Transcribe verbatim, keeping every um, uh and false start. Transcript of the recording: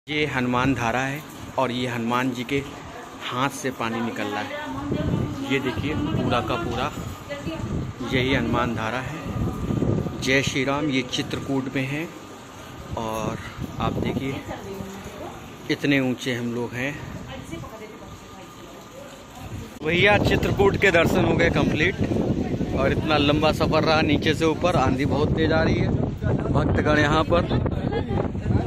ये हनुमान धारा है और ये हनुमान जी के हाथ से पानी निकल रहा है। ये देखिए पूरा का पूरा यही हनुमान धारा है। जय श्री राम। ये चित्रकूट में है और आप देखिए इतने ऊंचे हम लोग हैं। भैया चित्रकूट के दर्शन हो गए कंप्लीट और इतना लंबा सफ़र रहा नीचे से ऊपर। आंधी बहुत तेज आ रही है। भक्तगण यहाँ पर